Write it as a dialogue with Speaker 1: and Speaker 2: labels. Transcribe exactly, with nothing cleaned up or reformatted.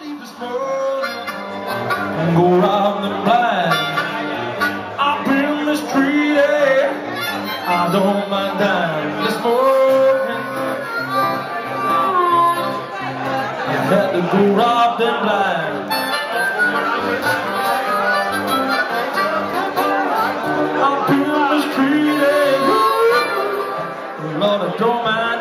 Speaker 1: leave this world and go rob them blind. I've been mistreated, I don't mind dying this morning. I had to go rob them blind. I've been mistreated, Lord, I don't mind.